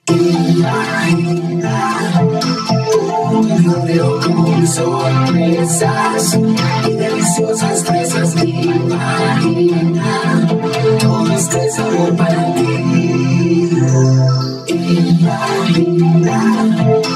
Imagina, rodeo con sorpresas y deliciosas fresas. Imagina todo este sabor para ti. Imagina.